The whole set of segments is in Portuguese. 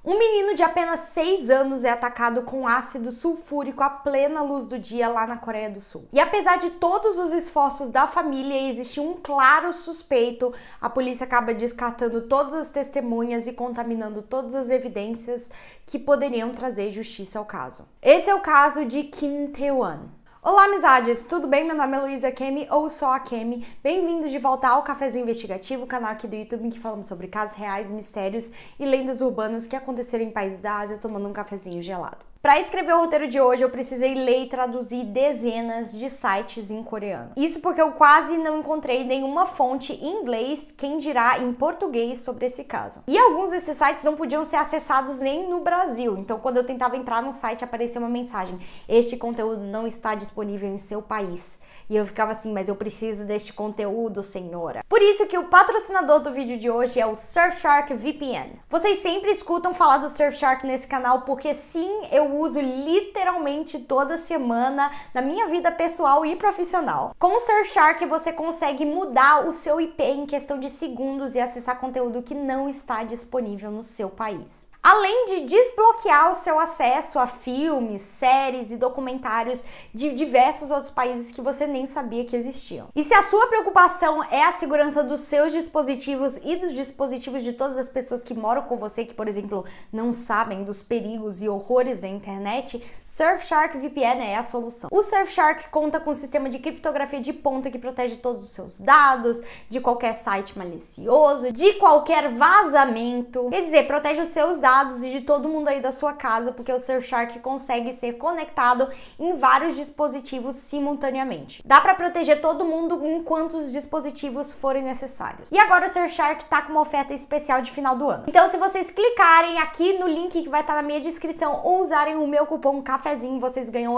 Um menino de apenas 6 anos é atacado com ácido sulfúrico à plena luz do dia lá na Coreia do Sul. E apesar de todos os esforços da família e existir um claro suspeito, a polícia acaba descartando todas as testemunhas e contaminando todas as evidências que poderiam trazer justiça ao caso. Esse é o caso de Kim Tae-won. Olá, amizades! Tudo bem? Meu nome é Luísa Kemi, ou só a Kemi. Bem-vindos de volta ao Cafezinho Investigativo, canal aqui do YouTube em que falamos sobre casos reais, mistérios e lendas urbanas que aconteceram em países da Ásia tomando um cafezinho gelado. Para escrever o roteiro de hoje, eu precisei ler e traduzir dezenas de sites em coreano. Isso porque eu quase não encontrei nenhuma fonte em inglês, quem dirá em português, sobre esse caso. E alguns desses sites não podiam ser acessados nem no Brasil, então quando eu tentava entrar no site aparecia uma mensagem: este conteúdo não está disponível em seu país. E eu ficava assim, mas eu preciso deste conteúdo, senhora. Por isso que o patrocinador do vídeo de hoje é o Surfshark VPN. Vocês sempre escutam falar do Surfshark nesse canal porque sim, eu uso literalmente toda semana na minha vida pessoal e profissional. Com o Surfshark você consegue mudar o seu IP em questão de segundos e acessar conteúdo que não está disponível no seu país. Além de desbloquear o seu acesso a filmes, séries e documentários de diversos outros países que você nem sabia que existiam. E se a sua preocupação é a segurança dos seus dispositivos e dos dispositivos de todas as pessoas que moram com você, que, por exemplo, não sabem dos perigos e horrores da internet, Surfshark VPN é a solução. O Surfshark conta com um sistema de criptografia de ponta que protege todos os seus dados, de qualquer site malicioso, de qualquer vazamento. Quer dizer, protege os seus dados e de todo mundo aí da sua casa, porque o Surfshark consegue ser conectado em vários dispositivos simultaneamente. Dá para proteger todo mundo enquanto os dispositivos forem necessários. E agora o Surfshark tá com uma oferta especial de final do ano. Então, se vocês clicarem aqui no link que vai estar na minha descrição ou usarem o meu cupom CAFEZINHO, vocês ganham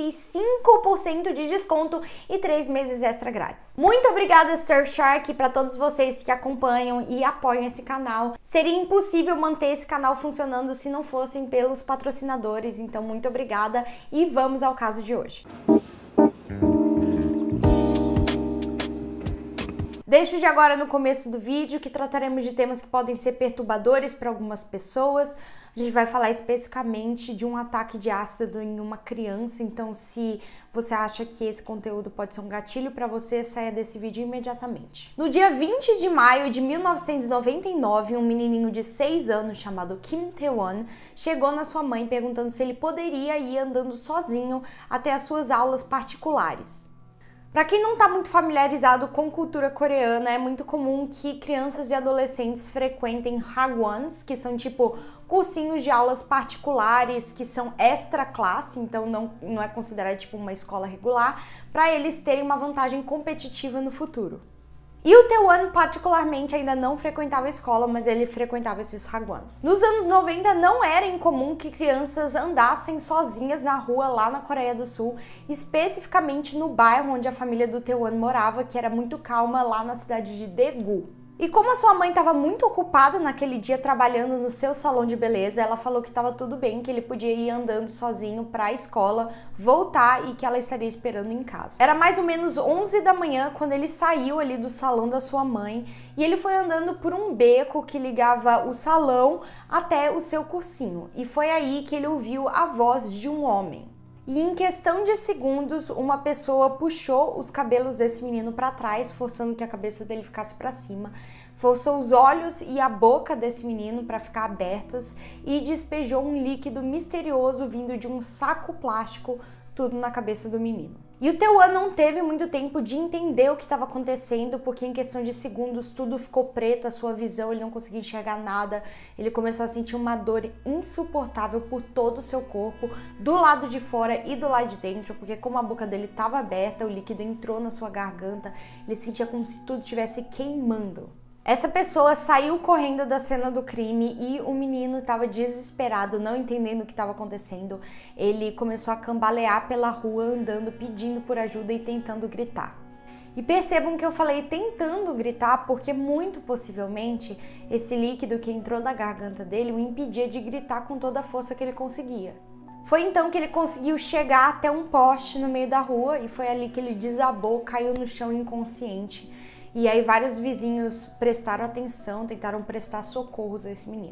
85% de desconto e 3 meses extra grátis. Muito obrigada, Surfshark, para todos vocês que acompanham e apoiam esse canal. Seria impossível manter esse canal funcionando se não fossem pelos patrocinadores, então muito obrigada e vamos ao caso de hoje. Deixo de agora no começo do vídeo que trataremos de temas que podem ser perturbadores para algumas pessoas. A gente vai falar especificamente de um ataque de ácido em uma criança, então se você acha que esse conteúdo pode ser um gatilho para você, saia desse vídeo imediatamente. No dia 20 de maio de 1999, um menininho de 6 anos chamado Kim Tae-won chegou na sua mãe perguntando se ele poderia ir andando sozinho até as suas aulas particulares. Para quem não está muito familiarizado com cultura coreana, é muito comum que crianças e adolescentes frequentem hagwons, que são tipo cursinhos de aulas particulares que são extra classe, então não é considerado tipo uma escola regular, para eles terem uma vantagem competitiva no futuro. E o Tae-won particularmente ainda não frequentava a escola, mas ele frequentava esses hagwons. Nos anos 90 não era incomum que crianças andassem sozinhas na rua lá na Coreia do Sul, especificamente no bairro onde a família do Tae-won morava, que era muito calma lá na cidade de Daegu. E como a sua mãe estava muito ocupada naquele dia trabalhando no seu salão de beleza, ela falou que estava tudo bem, que ele podia ir andando sozinho para a escola, voltar e que ela estaria esperando em casa. Era mais ou menos 11 da manhã quando ele saiu ali do salão da sua mãe e ele foi andando por um beco que ligava o salão até o seu cursinho. E foi aí que ele ouviu a voz de um homem. E em questão de segundos, uma pessoa puxou os cabelos desse menino para trás, forçando que a cabeça dele ficasse para cima, forçou os olhos e a boca desse menino para ficar abertas e despejou um líquido misterioso vindo de um saco plástico, tudo na cabeça do menino. E o Tae-won não teve muito tempo de entender o que estava acontecendo, porque em questão de segundos tudo ficou preto, a sua visão, ele não conseguia enxergar nada, ele começou a sentir uma dor insuportável por todo o seu corpo, do lado de fora e do lado de dentro, porque como a boca dele estava aberta, o líquido entrou na sua garganta, ele sentia como se tudo estivesse queimando. Essa pessoa saiu correndo da cena do crime e o menino estava desesperado, não entendendo o que estava acontecendo. Ele começou a cambalear pela rua, andando, pedindo por ajuda e tentando gritar. E percebam que eu falei tentando gritar porque muito possivelmente esse líquido que entrou da garganta dele o impedia de gritar com toda a força que ele conseguia. Foi então que ele conseguiu chegar até um poste no meio da rua e foi ali que ele desabou, caiu no chão inconsciente. E aí vários vizinhos prestaram atenção, tentaram prestar socorros a esse menino.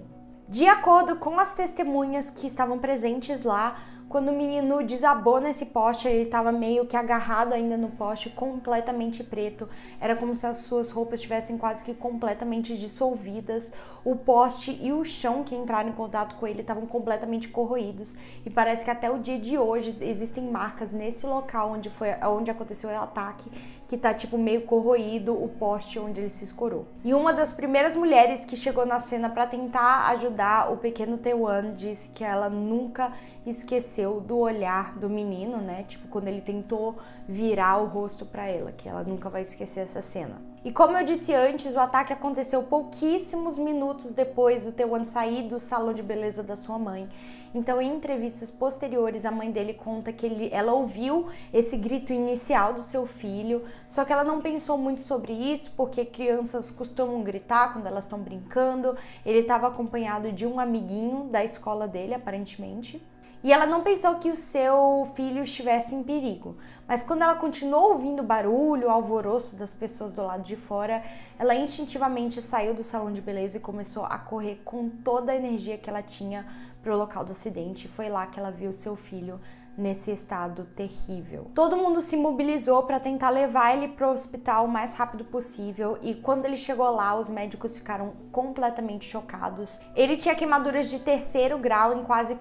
De acordo com as testemunhas que estavam presentes lá, quando o menino desabou nesse poste, ele estava meio que agarrado ainda no poste, completamente preto. Era como se as suas roupas estivessem quase que completamente dissolvidas. O poste e o chão que entraram em contato com ele estavam completamente corroídos. E parece que até o dia de hoje existem marcas nesse local onde aconteceu o ataque, que tá tipo meio corroído o poste onde ele se escorou. E uma das primeiras mulheres que chegou na cena para tentar ajudar o pequeno Taewon disse que ela nunca esqueceu do olhar do menino, né? Tipo, quando ele tentou virar o rosto para ela, que ela nunca vai esquecer essa cena. E como eu disse antes, o ataque aconteceu pouquíssimos minutos depois do Taewon sair do salão de beleza da sua mãe. Então, em entrevistas posteriores, a mãe dele conta que ela ouviu esse grito inicial do seu filho, só que ela não pensou muito sobre isso, porque crianças costumam gritar quando elas estão brincando. Ele estava acompanhado de um amiguinho da escola dele, aparentemente. E ela não pensou que o seu filho estivesse em perigo. Mas quando ela continuou ouvindo barulho, o alvoroço das pessoas do lado de fora, ela instintivamente saiu do salão de beleza e começou a correr com toda a energia que ela tinha para o local do acidente. Foi lá que ela viu seu filho nesse estado terrível. Todo mundo se mobilizou para tentar levar ele para o hospital o mais rápido possível e quando ele chegou lá, os médicos ficaram completamente chocados. Ele tinha queimaduras de 3º grau em quase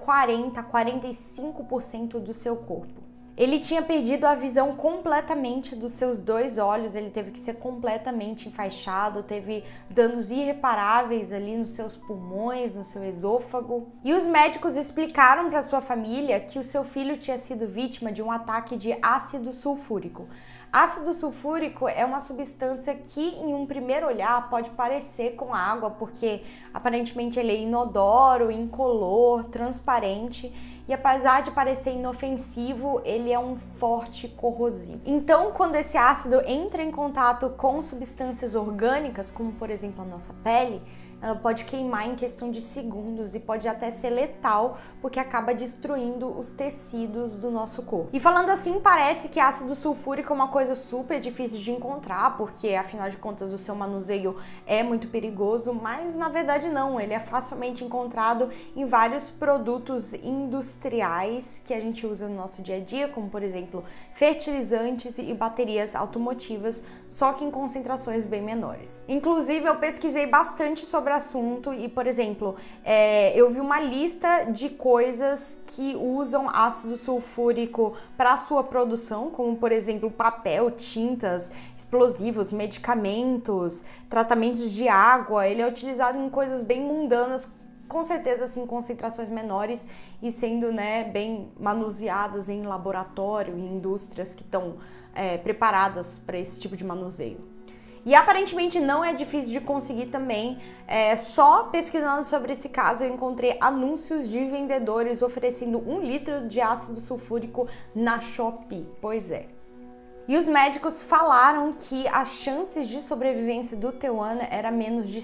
45% do seu corpo. Ele tinha perdido a visão completamente dos seus 2 olhos, ele teve que ser completamente enfaixado, teve danos irreparáveis ali nos seus pulmões, no seu esôfago. E os médicos explicaram para sua família que o seu filho tinha sido vítima de um ataque de ácido sulfúrico. Ácido sulfúrico é uma substância que, em um primeiro olhar, pode parecer com água, porque aparentemente ele é inodoro, incolor, transparente. E apesar de parecer inofensivo, ele é um forte corrosivo. Então, quando esse ácido entra em contato com substâncias orgânicas, como por exemplo a nossa pele, ela pode queimar em questão de segundos e pode até ser letal, porque acaba destruindo os tecidos do nosso corpo. E falando assim, parece que ácido sulfúrico é uma coisa super difícil de encontrar, porque afinal de contas o seu manuseio é muito perigoso, mas na verdade não, ele é facilmente encontrado em vários produtos industriais que a gente usa no nosso dia a dia, como por exemplo fertilizantes e baterias automotivas, só que em concentrações bem menores. Inclusive eu pesquisei bastante sobre o assunto e, por exemplo, eu vi uma lista de coisas que usam ácido sulfúrico para sua produção, como por exemplo papel, tintas, explosivos, medicamentos, tratamentos de água. Ele é utilizado em coisas bem mundanas, com certeza assim, concentrações menores e sendo, né, bem manuseadas em laboratório e indústrias que estão preparadas para esse tipo de manuseio. E aparentemente não é difícil de conseguir também, só pesquisando sobre esse caso eu encontrei anúncios de vendedores oferecendo 1 litro de ácido sulfúrico na Shopee, pois é. E os médicos falaram que as chances de sobrevivência do Taewon era menos de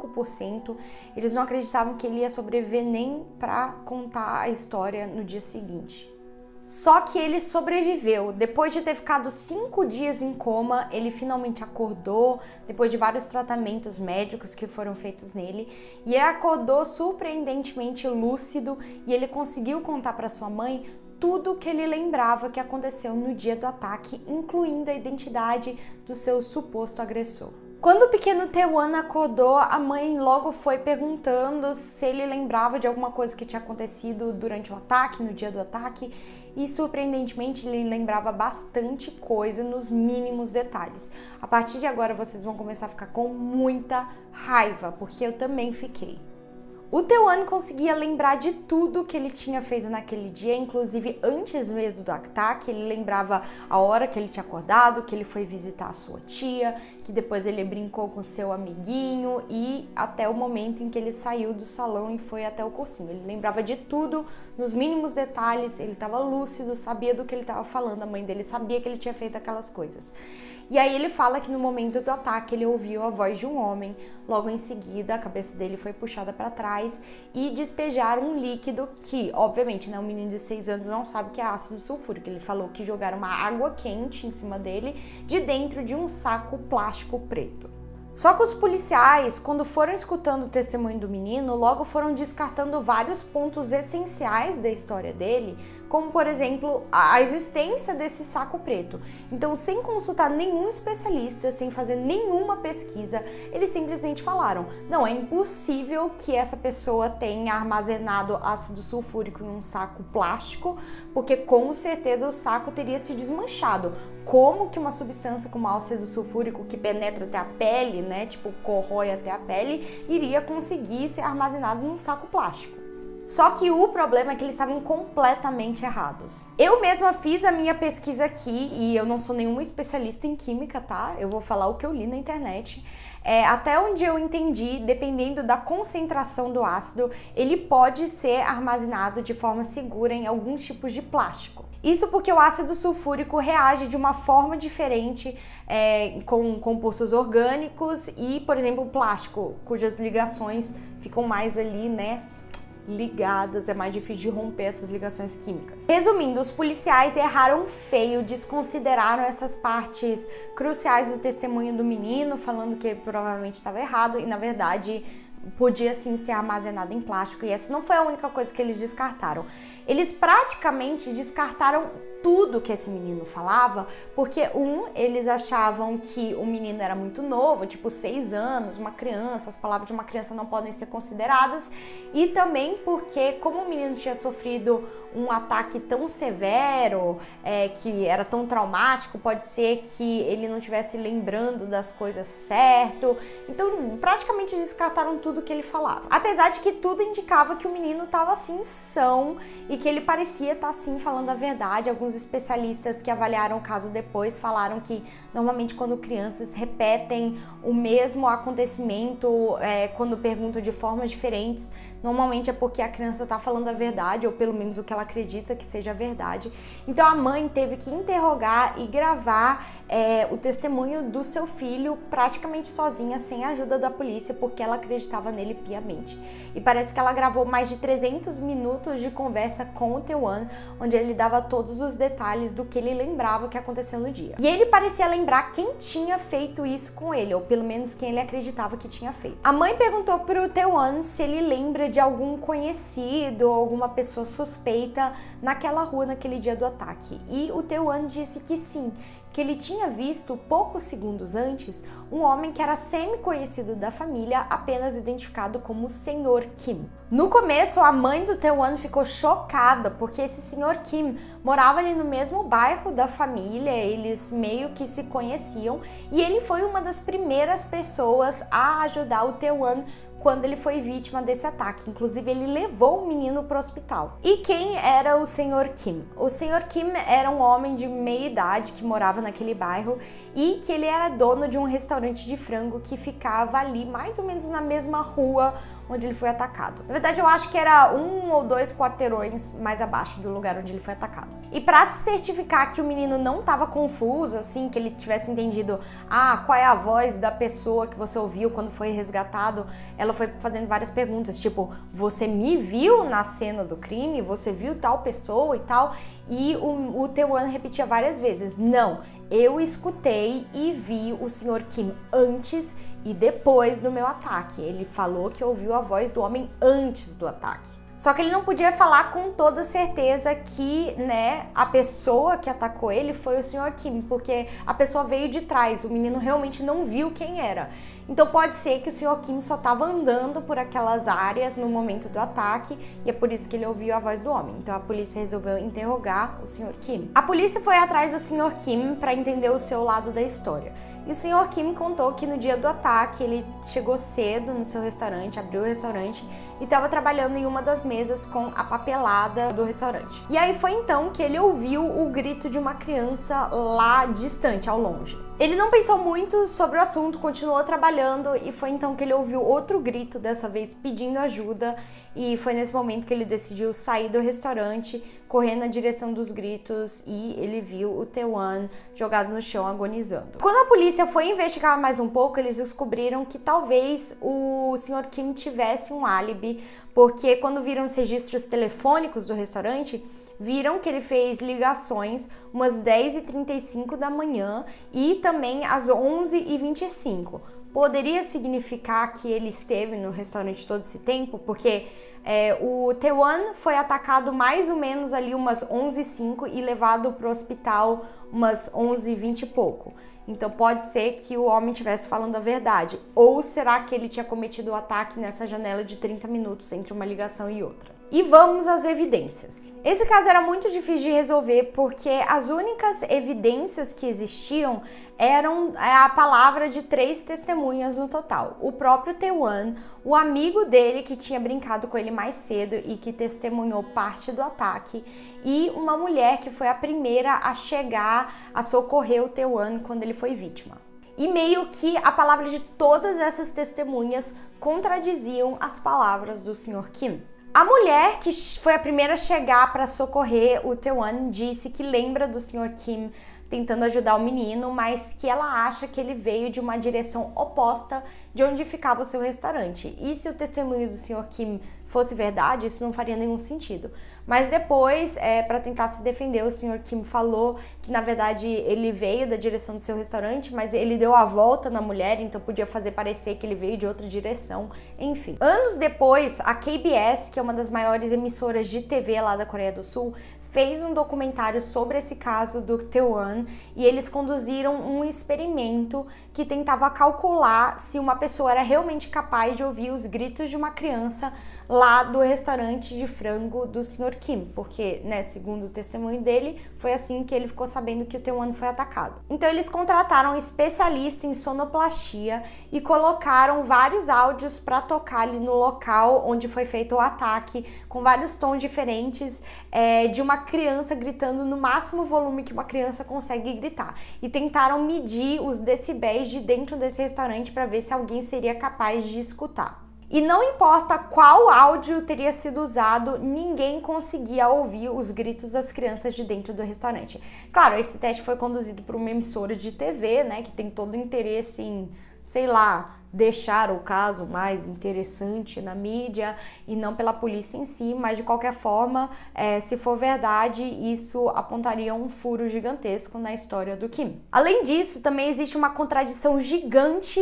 5%, eles não acreditavam que ele ia sobreviver nem para contar a história no dia seguinte. Só que ele sobreviveu. Depois de ter ficado 5 dias em coma, ele finalmente acordou, depois de vários tratamentos médicos que foram feitos nele, e ele acordou surpreendentemente lúcido e ele conseguiu contar para sua mãe tudo o que ele lembrava que aconteceu no dia do ataque, incluindo a identidade do seu suposto agressor. Quando o pequeno Taewon acordou, a mãe logo foi perguntando se ele lembrava de alguma coisa que tinha acontecido durante o ataque, no dia do ataque, e surpreendentemente ele lembrava bastante coisa nos mínimos detalhes. A partir de agora vocês vão começar a ficar com muita raiva, porque eu também fiquei. O Taewon conseguia lembrar de tudo que ele tinha feito naquele dia, inclusive antes mesmo do ataque, ele lembrava a hora que ele tinha acordado, que ele foi visitar a sua tia, que depois ele brincou com seu amiguinho e até o momento em que ele saiu do salão e foi até o cursinho. Ele lembrava de tudo, nos mínimos detalhes, ele estava lúcido, sabia do que ele estava falando, a mãe dele sabia que ele tinha feito aquelas coisas. E aí ele fala que no momento do ataque ele ouviu a voz de um homem, logo em seguida a cabeça dele foi puxada para trás e despejaram um líquido que, obviamente, né, um menino de 6 anos não sabe que é ácido sulfúrico. Ele falou que jogaram uma água quente em cima dele de dentro de um saco plástico preto. Só que os policiais, quando foram escutando o testemunho do menino, logo foram descartando vários pontos essenciais da história dele, como, por exemplo, a existência desse saco preto. Então, sem consultar nenhum especialista, sem fazer nenhuma pesquisa, eles simplesmente falaram: não, é impossível que essa pessoa tenha armazenado ácido sulfúrico em um saco plástico, porque com certeza o saco teria se desmanchado. Como que uma substância como ácido sulfúrico, que penetra até a pele, né, tipo corrói até a pele, iria conseguir ser armazenado num saco plástico? Só que o problema é que eles estavam completamente errados. Eu mesma fiz a minha pesquisa aqui e eu não sou nenhuma especialista em química, tá? Eu vou falar o que eu li na internet. Até onde eu entendi, dependendo da concentração do ácido, ele pode ser armazenado de forma segura em alguns tipos de plástico. Isso porque o ácido sulfúrico reage de uma forma diferente com compostos orgânicos e, por exemplo, o plástico, cujas ligações ficam mais ali, né, ligadas, é mais difícil de romper essas ligações químicas. Resumindo, os policiais erraram feio, desconsideraram essas partes cruciais do testemunho do menino, falando que ele provavelmente estava errado e, na verdade, podia sim ser armazenado em plástico. E essa não foi a única coisa que eles descartaram. Eles praticamente descartaram tudo que esse menino falava, porque eles achavam que o menino era muito novo, tipo 6 anos, uma criança, as palavras de uma criança não podem ser consideradas, e também porque como o menino tinha sofrido um ataque tão severo, que era tão traumático, pode ser que ele não estivesse lembrando das coisas certo, então praticamente descartaram tudo que ele falava. Apesar de que tudo indicava que o menino estava assim são e que ele parecia estar assim falando a verdade. Alguns especialistas que avaliaram o caso depois falaram que normalmente quando crianças repetem o mesmo acontecimento, quando perguntam de formas diferentes, normalmente é porque a criança está falando a verdade, ou pelo menos o que ela acredita que seja a verdade. Então a mãe teve que interrogar e gravar o testemunho do seu filho praticamente sozinha, sem a ajuda da polícia, porque ela acreditava nele piamente. E parece que ela gravou mais de 300 minutos de conversa com o Taewon, onde ele dava todos os detalhes do que ele lembrava que aconteceu no dia. E ele parecia lembrar quem tinha feito isso com ele, ou pelo menos quem ele acreditava que tinha feito. A mãe perguntou pro Taewon se ele lembra de algum conhecido ou alguma pessoa suspeita naquela rua naquele dia do ataque. E o Taewon disse que sim, que ele tinha visto poucos segundos antes um homem que era semi-conhecido da família, apenas identificado como Sr. Kim. No começo, a mãe do Taewon ficou chocada, porque esse Sr. Kim morava ali no mesmo bairro da família, eles meio que se conheciam, e ele foi uma das primeiras pessoas a ajudar o Taewon quando ele foi vítima desse ataque. Inclusive, ele levou o menino para o hospital. E quem era o Sr. Kim? O Sr. Kim era um homem de meia idade que morava naquele bairro e que ele era dono de um restaurante de frango que ficava ali, mais ou menos na mesma rua onde ele foi atacado. Na verdade, eu acho que era 1 ou 2 quarteirões mais abaixo do lugar onde ele foi atacado. E para se certificar que o menino não estava confuso, assim, que ele tivesse entendido, qual é a voz da pessoa que você ouviu quando foi resgatado, ela foi fazendo várias perguntas, tipo, você me viu na cena do crime? Você viu tal pessoa e tal? E o Taewon repetia várias vezes, não, eu escutei e vi o Sr. Kim antes e depois do meu ataque. Ele falou que ouviu a voz do homem antes do ataque. Só que ele não podia falar com toda certeza que, né, a pessoa que atacou ele foi o Sr. Kim, porque a pessoa veio de trás, o menino realmente não viu quem era. Então pode ser que o Sr. Kim só estava andando por aquelas áreas no momento do ataque e é por isso que ele ouviu a voz do homem. Então a polícia resolveu interrogar o Sr. Kim. A polícia foi atrás do Sr. Kim para entender o seu lado da história. E o Sr. Kim contou que no dia do ataque ele chegou cedo no seu restaurante, abriu o restaurante e estava trabalhando em uma das mesas com a papelada do restaurante. E aí foi então que ele ouviu o grito de uma criança lá distante, ao longe. Ele não pensou muito sobre o assunto, continuou trabalhando e foi então que ele ouviu outro grito, dessa vez pedindo ajuda, e foi nesse momento que ele decidiu sair do restaurante, correr na direção dos gritos e ele viu o Taewon jogado no chão agonizando. Quando a polícia foi investigar mais um pouco, eles descobriram que talvez o Sr. Kim tivesse um álibi, porque quando viram os registros telefônicos do restaurante, viram que ele fez ligações umas 10h35 da manhã e também às 11h25. poderia significar que ele esteve no restaurante todo esse tempo, porque o Taewon foi atacado mais ou menos ali umas 11h05 e levado para o hospital umas 11h20 e pouco. Então pode ser que o homem estivesse falando a verdade. Ou será que ele tinha cometido o ataque nessa janela de 30 minutos entre uma ligação e outra? E vamos às evidências. Esse caso era muito difícil de resolver porque as únicas evidências que existiam eram a palavra de 3 testemunhas no total. O próprio Taewon, o amigo dele que tinha brincado com ele mais cedo e que testemunhou parte do ataque, e uma mulher que foi a primeira a chegar a socorrer o Taewon quando ele foi vítima. E meio que a palavra de todas essas testemunhas contradiziam as palavras do Sr. Kim. A mulher que foi a primeira a chegar para socorrer o Taewon disse que lembra do Sr. Kim tentando ajudar o menino, mas que ela acha que ele veio de uma direção oposta de onde ficava o seu restaurante. E se o testemunho do Sr. Kim fosse verdade, isso não faria nenhum sentido. Mas depois, para tentar se defender, o Sr. Kim falou que, na verdade, ele veio da direção do seu restaurante, mas ele deu a volta na mulher, então podia fazer parecer que ele veio de outra direção, enfim. Anos depois, a KBS, que é uma das maiores emissoras de TV lá da Coreia do Sul, fez um documentário sobre esse caso do Taewon e eles conduziram um experimento que tentava calcular se uma pessoa era realmente capaz de ouvir os gritos de uma criança lá do restaurante de frango do Sr. Kim, porque, né, segundo o testemunho dele, foi assim que ele ficou sabendo que o Taewon foi atacado. Então eles contrataram um especialista em sonoplastia e colocaram vários áudios para tocar ali no local onde foi feito o ataque, com vários tons diferentes de uma criança gritando no máximo volume que uma criança consegue gritar. E tentaram medir os decibéis de dentro desse restaurante para ver se alguém seria capaz de escutar. E não importa qual áudio teria sido usado, ninguém conseguia ouvir os gritos das crianças de dentro do restaurante. Claro, esse teste foi conduzido por uma emissora de TV, né, que tem todo o interesse em, sei lá, deixar o caso mais interessante na mídia e não pela polícia em si, mas de qualquer forma, se for verdade, isso apontaria um furo gigantesco na história do Kim. Além disso, também existe uma contradição gigante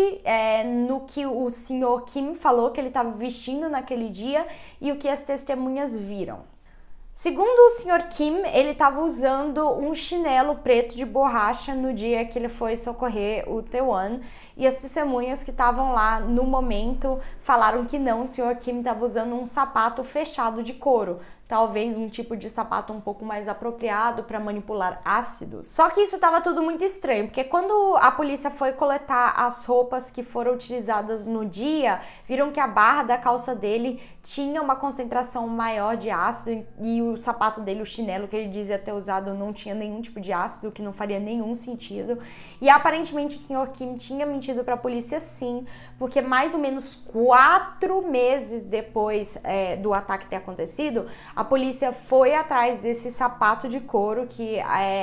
no que o Sr. Kim falou que ele estava vestindo naquele dia e o que as testemunhas viram. Segundo o Sr. Kim, ele estava usando um chinelo preto de borracha no dia que ele foi socorrer o Taewon, e as testemunhas que estavam lá no momento falaram que não, o Sr. Kim estava usando um sapato fechado de couro, talvez um tipo de sapato um pouco mais apropriado para manipular ácidos. Só que isso estava tudo muito estranho, porque quando a polícia foi coletar as roupas que foram utilizadas no dia, viram que a barra da calça dele tinha uma concentração maior de ácido e o sapato dele, o chinelo que ele dizia ter usado, não tinha nenhum tipo de ácido, que não faria nenhum sentido. E aparentemente o Sr. Kim tinha mentido para a polícia sim, porque mais ou menos 4 meses depois do ataque ter acontecido, a polícia foi atrás desse sapato de couro que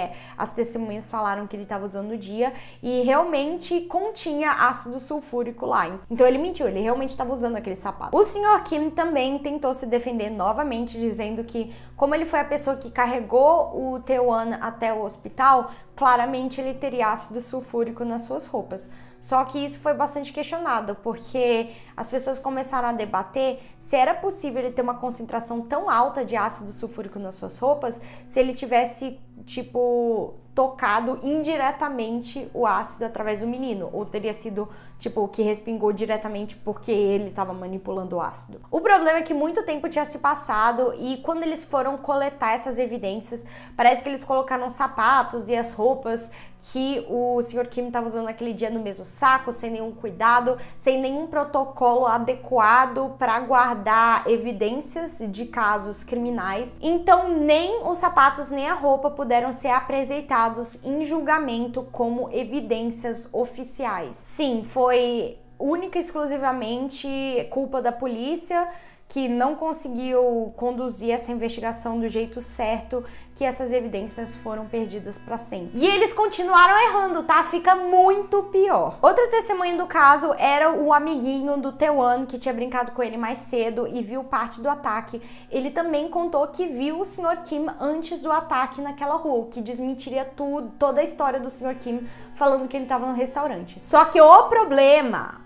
as testemunhas falaram que ele estava usando no dia e realmente continha ácido sulfúrico lá. Então ele mentiu, ele realmente estava usando aquele sapato. O Sr. Kim também tentou se defender novamente, dizendo que como ele foi a pessoa que carregou o Taewon até o hospital, claramente ele teria ácido sulfúrico nas suas roupas. Só que isso foi bastante questionado, porque as pessoas começaram a debater se era possível ele ter uma concentração tão alta de ácido sulfúrico nas suas roupas, se ele tivesse, tipo, tocado indiretamente o ácido através do menino, ou teria sido, tipo, que respingou diretamente porque ele estava manipulando o ácido. O problema é que muito tempo tinha se passado e quando eles foram coletar essas evidências, parece que eles colocaram os sapatos e as roupas que o Sr. Kim estava usando naquele dia no mesmo saco, sem nenhum cuidado, sem nenhum protocolo adequado para guardar evidências de casos criminais. Então, nem os sapatos nem a roupa puderam ser apresentados em julgamento como evidências oficiais. Sim, foi única e exclusivamente culpa da polícia, que não conseguiu conduzir essa investigação do jeito certo, que essas evidências foram perdidas para sempre. E eles continuaram errando, tá? Fica muito pior. Outra testemunha do caso era o amiguinho do Taewon, que tinha brincado com ele mais cedo e viu parte do ataque. Ele também contou que viu o Sr. Kim antes do ataque naquela rua, o que desmentiria tudo, toda a história do Sr. Kim, falando que ele estava no restaurante. Só que o problema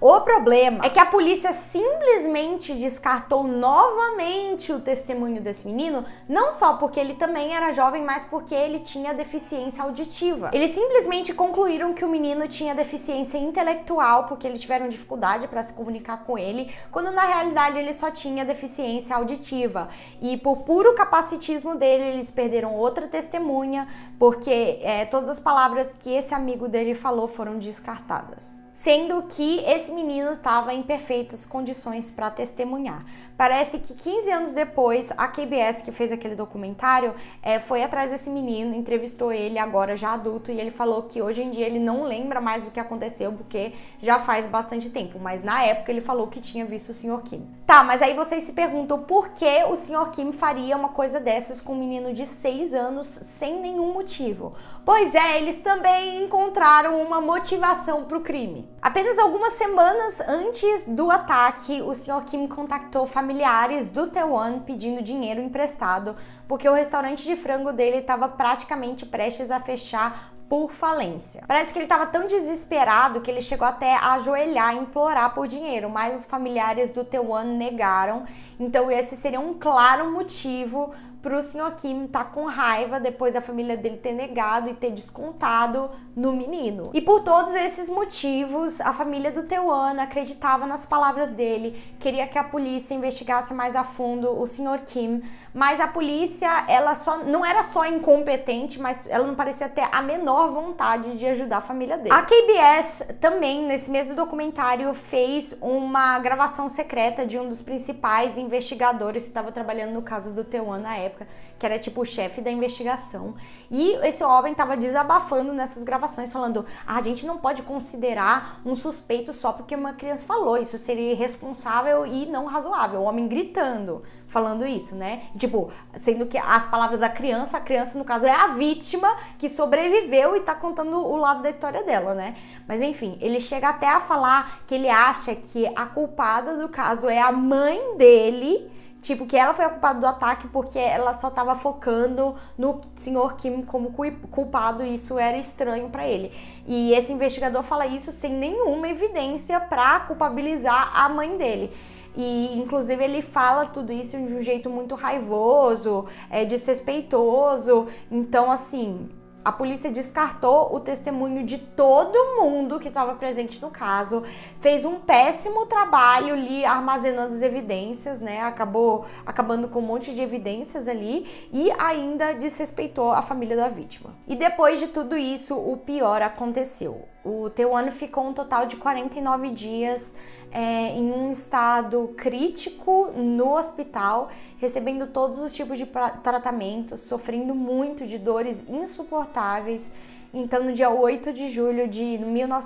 é que a polícia simplesmente descartou novamente o testemunho desse menino, não só porque ele também era jovem, mas porque ele tinha deficiência auditiva. Eles simplesmente concluíram que o menino tinha deficiência intelectual, porque eles tiveram dificuldade para se comunicar com ele, quando na realidade ele só tinha deficiência auditiva. E por puro capacitismo dele, eles perderam outra testemunha, porque todas as palavras que esse amigo dele falou foram descartadas. Sendo que esse menino estava em perfeitas condições para testemunhar. Parece que 15 anos depois, a KBS, que fez aquele documentário, foi atrás desse menino, entrevistou ele agora já adulto, e ele falou que hoje em dia ele não lembra mais do que aconteceu, porque já faz bastante tempo, mas na época ele falou que tinha visto o Sr. Kim. Tá, mas aí vocês se perguntam por que o Sr. Kim faria uma coisa dessas com um menino de 6 anos sem nenhum motivo? Pois é, eles também encontraram uma motivação para o crime. Apenas algumas semanas antes do ataque, o Sr. Kim contactou familiares do Taewon pedindo dinheiro emprestado, porque o restaurante de frango dele estava praticamente prestes a fechar por falência. Parece que ele estava tão desesperado que ele chegou até a ajoelhar e implorar por dinheiro, mas os familiares do Taewon negaram, então esse seria um claro motivo para o Sr. Kim estar com raiva depois da família dele ter negado e ter descontado no menino. E por todos esses motivos, a família do Taewon acreditava nas palavras dele, queria que a polícia investigasse mais a fundo o Sr. Kim, mas a polícia, ela não era só incompetente, mas ela não parecia ter a menor vontade de ajudar a família dele. A KBS também, nesse mesmo documentário, fez uma gravação secreta de um dos principais investigadores que estava trabalhando no caso do Taewon na época, que era tipo o chefe da investigação, e esse homem tava desabafando nessas gravações, falando: a gente não pode considerar um suspeito só porque uma criança falou, isso seria irresponsável e não razoável. O homem gritando, falando isso, né? E, tipo, sendo que as palavras da criança, a criança no caso é a vítima que sobreviveu e tá contando o lado da história dela, né? Mas enfim, ele chega até a falar que ele acha que a culpada do caso é a mãe dele, tipo, que ela foi a culpada do ataque porque ela só tava focando no Sr. Kim como culpado, e isso era estranho pra ele. E esse investigador fala isso sem nenhuma evidência pra culpabilizar a mãe dele. E, inclusive, ele fala tudo isso de um jeito muito raivoso, desrespeitoso. Então, assim, a polícia descartou o testemunho de todo mundo que estava presente no caso, fez um péssimo trabalho ali armazenando as evidências, né? Acabando com um monte de evidências ali, e ainda desrespeitou a família da vítima. E depois de tudo isso, o pior aconteceu. O Taewon ficou um total de 49 dias em um estado crítico no hospital, recebendo todos os tipos de tratamentos, sofrendo muito de dores insuportáveis. Então, no dia 8 de julho de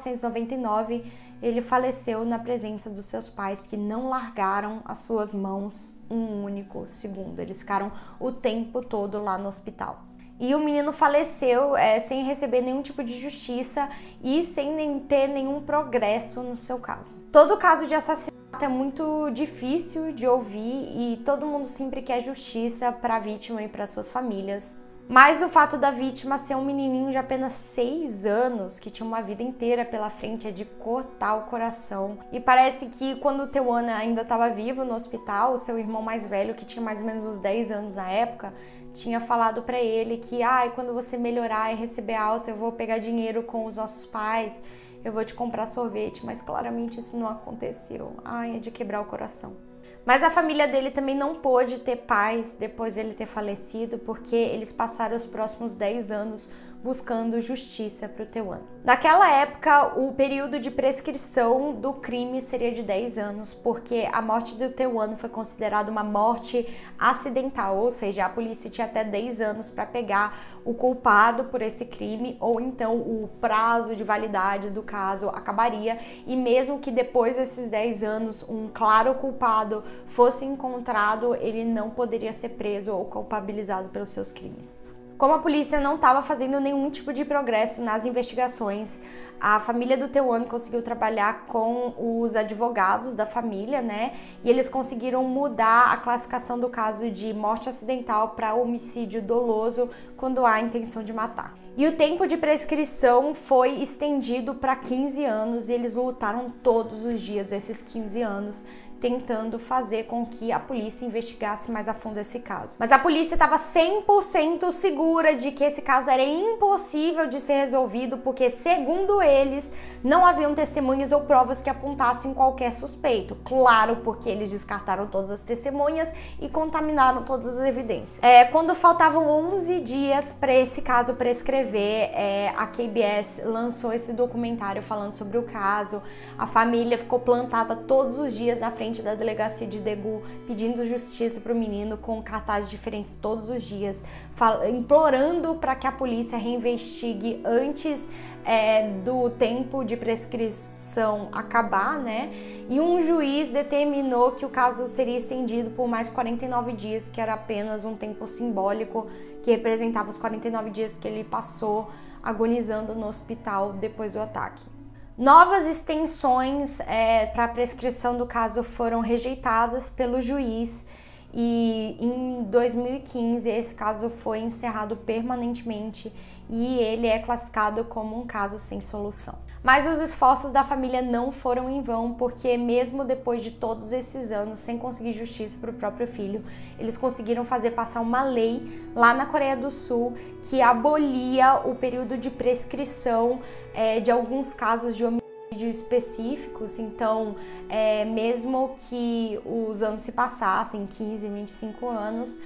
1999, ele faleceu na presença dos seus pais, que não largaram as suas mãos um único segundo. Eles ficaram o tempo todo lá no hospital. E o menino faleceu sem receber nenhum tipo de justiça e sem ter nenhum progresso no seu caso. Todo caso de assassinato é muito difícil de ouvir e todo mundo sempre quer justiça para a vítima e para suas famílias. Mas o fato da vítima ser um menininho de apenas 6 anos, que tinha uma vida inteira pela frente, é de cortar o coração. E parece que quando o Taewon ainda estava vivo no hospital, o seu irmão mais velho, que tinha mais ou menos uns 10 anos na época, tinha falado pra ele que quando você melhorar e receber alta, eu vou pegar dinheiro com os nossos pais, eu vou te comprar sorvete, mas claramente isso não aconteceu. É de quebrar o coração. Mas a família dele também não pôde ter paz depois dele ter falecido, porque eles passaram os próximos 10 anos buscando justiça para o Taewon. Naquela época, o período de prescrição do crime seria de 10 anos, porque a morte do Taewon foi considerada uma morte acidental, ou seja, a polícia tinha até 10 anos para pegar o culpado por esse crime, ou então o prazo de validade do caso acabaria, e mesmo que depois desses 10 anos um claro culpado fosse encontrado, ele não poderia ser preso ou culpabilizado pelos seus crimes. Como a polícia não estava fazendo nenhum tipo de progresso nas investigações, a família do Taewon conseguiu trabalhar com os advogados da família, né? E eles conseguiram mudar a classificação do caso de morte acidental para homicídio doloso quando há intenção de matar. E o tempo de prescrição foi estendido para 15 anos e eles lutaram todos os dias desses 15 anos, tentando fazer com que a polícia investigasse mais a fundo esse caso. Mas a polícia estava 100% segura de que esse caso era impossível de ser resolvido, porque, segundo eles, não haviam testemunhas ou provas que apontassem qualquer suspeito. Claro, porque eles descartaram todas as testemunhas e contaminaram todas as evidências. Quando faltavam 11 dias para esse caso prescrever, a KBS lançou esse documentário falando sobre o caso. A família ficou plantada todos os dias na frente da delegacia de Daegu, pedindo justiça para o menino, com cartazes diferentes todos os dias, implorando para que a polícia reinvestigue antes do tempo de prescrição acabar, né? E um juiz determinou que o caso seria estendido por mais 49 dias, que era apenas um tempo simbólico que representava os 49 dias que ele passou agonizando no hospital depois do ataque. Novas extensões para a prescrição do caso foram rejeitadas pelo juiz e em 2015 esse caso foi encerrado permanentemente e ele é classificado como um caso sem solução. Mas os esforços da família não foram em vão, porque mesmo depois de todos esses anos sem conseguir justiça para o próprio filho, eles conseguiram fazer passar uma lei lá na Coreia do Sul que abolia o período de prescrição de alguns casos de homicídio específicos. Então, mesmo que os anos se passassem, 15, 25 anos,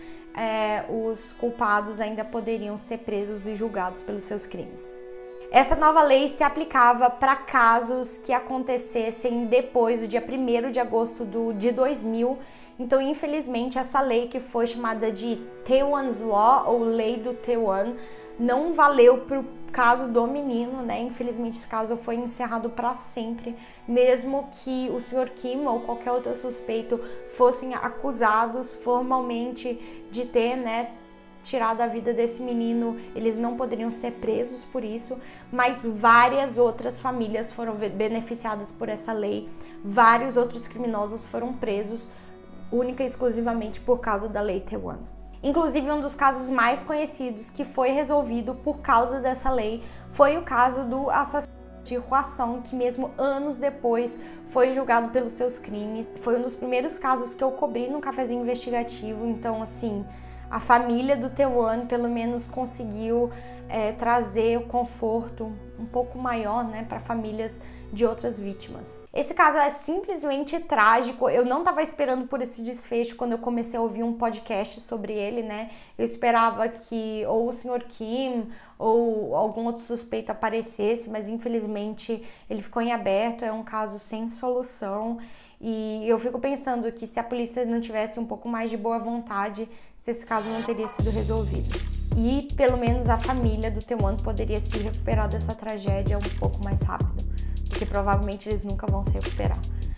os culpados ainda poderiam ser presos e julgados pelos seus crimes. Essa nova lei se aplicava para casos que acontecessem depois do dia 1º de agosto de 2000. Então, infelizmente, essa lei, que foi chamada de Taewon's Law, ou Lei do Taewon, não valeu para o caso do menino, né? Infelizmente, esse caso foi encerrado para sempre, mesmo que o Sr. Kim ou qualquer outro suspeito fossem acusados formalmente de ter, né, tirado a vida desse menino, eles não poderiam ser presos por isso, mas várias outras famílias foram beneficiadas por essa lei, vários outros criminosos foram presos única e exclusivamente por causa da Lei Taewon. Inclusive, um dos casos mais conhecidos que foi resolvido por causa dessa lei foi o caso do assassino de Hwasong, que mesmo anos depois foi julgado pelos seus crimes. Foi um dos primeiros casos que eu cobri no Cafezinho Investigativo, então assim, a família do Taewon pelo menos conseguiu trazer o conforto um pouco maior, né, para famílias de outras vítimas. Esse caso é simplesmente trágico. Eu não estava esperando por esse desfecho quando eu comecei a ouvir um podcast sobre ele, né? Eu esperava que ou o Sr. Kim ou algum outro suspeito aparecesse, mas infelizmente ele ficou em aberto. É um caso sem solução. E eu fico pensando que se a polícia não tivesse um pouco mais de boa vontade, se esse caso não teria sido resolvido. E pelo menos a família do Taewon poderia se recuperar dessa tragédia um pouco mais rápido, porque provavelmente eles nunca vão se recuperar.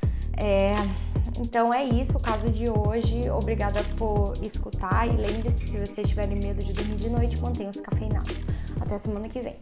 Então é isso o caso de hoje. Obrigada por escutar e lembre-se, se vocês tiverem medo de dormir de noite, mantenham-se cafeinados. Até semana que vem.